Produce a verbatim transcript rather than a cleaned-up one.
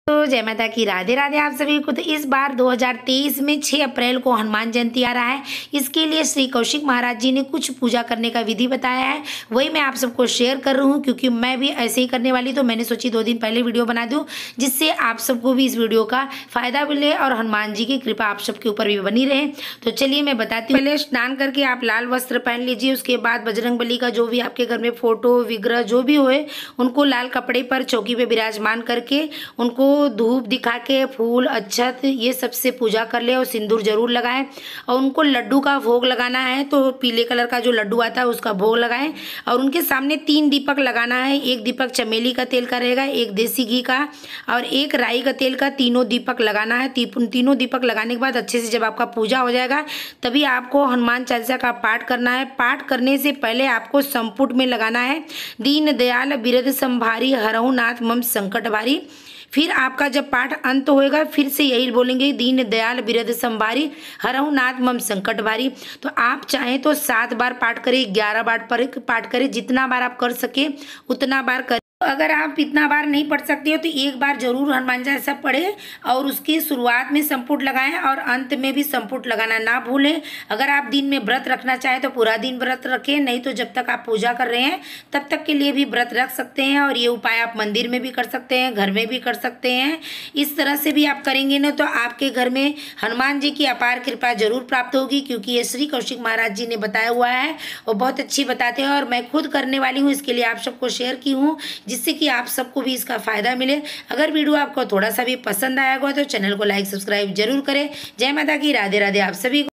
तो जय माता की, राधे राधे आप सभी को। तो इस बार दो हज़ार तेईस में छह अप्रैल को हनुमान जयंती आ रहा है। इसके लिए श्री कौशिक महाराज जी ने कुछ पूजा करने का विधि बताया है, वही मैं आप सबको शेयर कर रही हूँ, क्योंकि मैं भी ऐसे ही करने वाली। तो मैंने सोची दो दिन पहले वीडियो बना दूँ, जिससे आप सबको भी इस वीडियो का फायदा मिले और हनुमान जी की कृपा आप सबके ऊपर भी बनी रहे। तो चलिए मैं बताती हूँ। पहले स्नान करके आप लाल वस्त्र पहन लीजिए। उसके बाद बजरंग बली का जो भी आपके घर में फोटो विग्रह जो भी होए, उनको लाल कपड़े पर चौकी पे विराजमान करके उनको धूप दिखा के फूल अक्षत ये सबसे पूजा कर ले और सिंदूर जरूर लगाएं। और उनको लड्डू का भोग लगाना है, तो पीले कलर का जो लड्डू आता है उसका भोग लगाएं। और उनके सामने तीन दीपक लगाना है। एक दीपक चमेली का तेल का रहेगा, एक देसी घी का और एक राई का तेल का। तीनों दीपक लगाना है। तीनों दीपक लगाने के बाद अच्छे से जब आपका पूजा हो जाएगा, तभी आपको हनुमान चालीसा का पाठ करना है। पाठ करने से पहले आपको संपुट में लगाना है, दीन दयाल बिरद संभारी हरहु नाथ मम संकट भारी। फिर आपका जब पाठ अंत होएगा, फिर से यही बोलेंगे, दीन दयाल बिरद संभारी हरहु नाथ मम संकट भारी। तो आप चाहें तो सात बार पाठ करें, ग्यारह बार पर पाठ करें, जितना बार आप कर सके उतना बार करें। अगर आप इतना बार नहीं पढ़ सकते हो तो एक बार जरूर हनुमान चालीसा पढ़े और उसकी शुरुआत में संपुट लगाएं और अंत में भी संपुट लगाना ना भूलें। अगर आप दिन में व्रत रखना चाहें तो पूरा दिन व्रत रखें, नहीं तो जब तक आप पूजा कर रहे हैं तब तक के लिए भी व्रत रख सकते हैं। और ये उपाय आप मंदिर में भी कर सकते हैं, घर में भी कर सकते हैं। इस तरह से भी आप करेंगे ना तो आपके घर में हनुमान जी की अपार कृपा जरूर प्राप्त होगी, क्योंकि ये श्री कौशिक महाराज जी ने बताया हुआ है और बहुत अच्छी बताते हैं। और मैं खुद करने वाली हूँ, इसके लिए आप सबको शेयर की हूँ, जिससे कि आप सबको भी इसका फायदा मिले। अगर वीडियो आपको थोड़ा सा भी पसंद आया होगा तो चैनल को लाइक सब्सक्राइब जरूर करें। जय माता की, राधे राधे आप सभी को।